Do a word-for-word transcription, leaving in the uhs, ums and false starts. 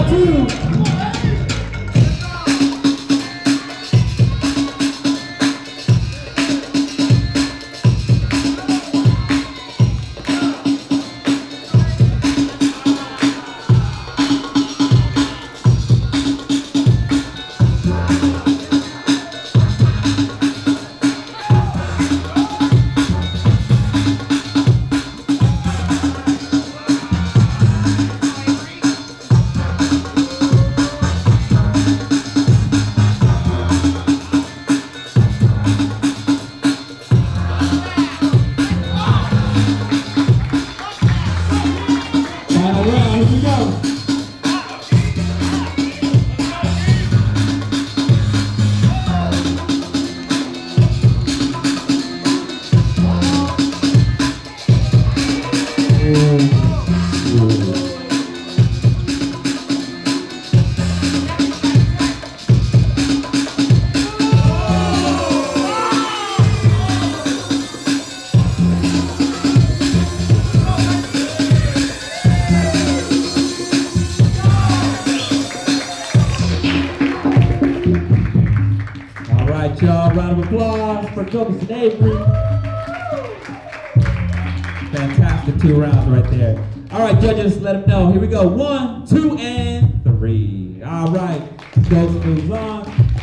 two. Y'all, round of applause for Coach and Avery. Fantastic two rounds right there. All right, judges, let them know. Here we go. One, two, and three. All right, Coach moves on.